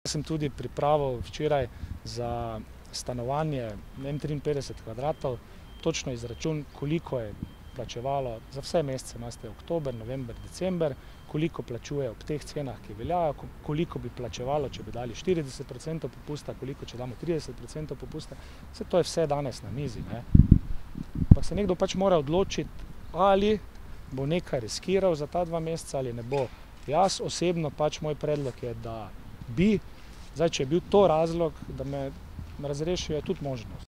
Sem tudi pripravil včeraj za stanovanje 53 kvadratov, točno izračun, koliko je plačevalo za vse mesece, imate oktober, november, december, koliko plačuje ob teh cenah, ki veljajo, koliko bi plačevalo, če bi dali 40% popusta, koliko, če damo 30% popusta. Vse to je vse danes na mizi, ne. Pa se nekdo pač mora odločiti, ali bo nekaj riskiral za ta 2 meseca ali ne bo. Jaz osebno pač moj predlog je, da bi, zdaj, če je bil to razlog, da me razrešijo, je tudi možnost.